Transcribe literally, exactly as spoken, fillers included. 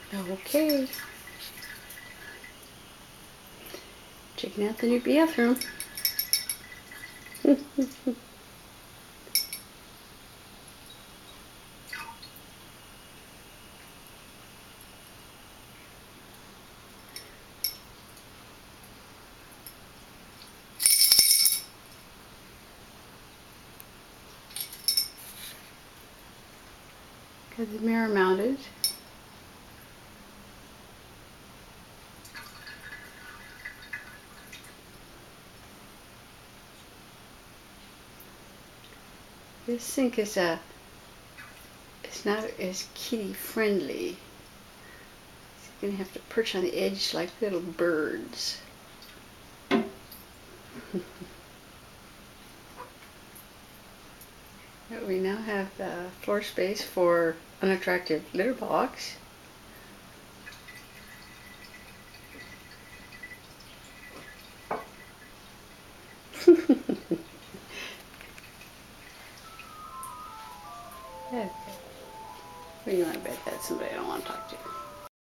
Okay. Checking out the new bathroom. Got the mirror mounted. This sink is a, it's not as kitty friendly. You're gonna have to perch on the edge like little birds. We now have uh, floor space for unattractive litter box. Okay. What do you want to bet that's somebody I don't want to talk to?